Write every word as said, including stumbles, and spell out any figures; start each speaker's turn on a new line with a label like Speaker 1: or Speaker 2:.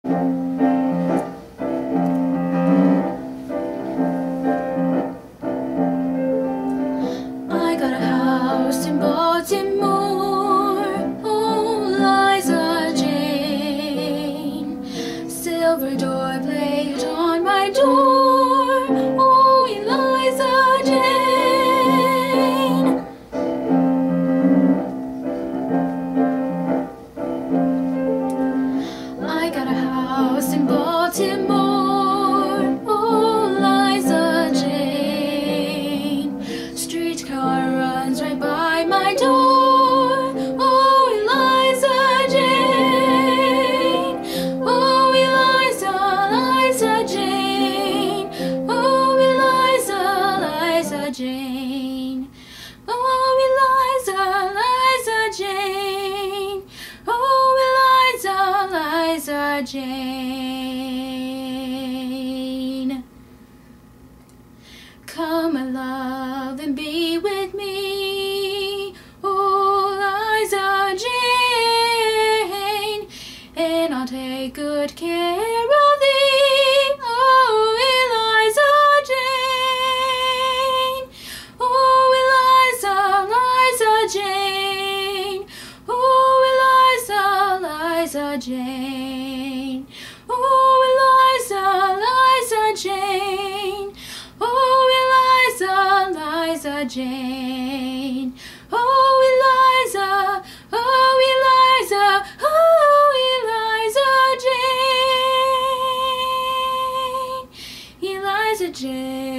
Speaker 1: I got a house in Baltimore, oh Liza Jane. Silver door plate on my door, oh Liza Jane. I got a house in Baltimore, oh Liza Jane. Streetcar runs right by my door, oh Liza Jane. Oh Eliza, Liza Jane. Oh Eliza, Liza Jane. Oh Eliza, Liza Jane. Oh Eliza, Liza Jane. Come, my love, and be with me, oh Liza Jane, and I'll take good care of thee, oh Eliza Jane. Oh Eliza, Liza Jane. Oh Eliza, Liza Jane. Oh Eliza, Liza Jane. Oh Eliza, Liza Jane. Oh Eliza, oh Eliza, oh Eliza Jane. Eliza Jane.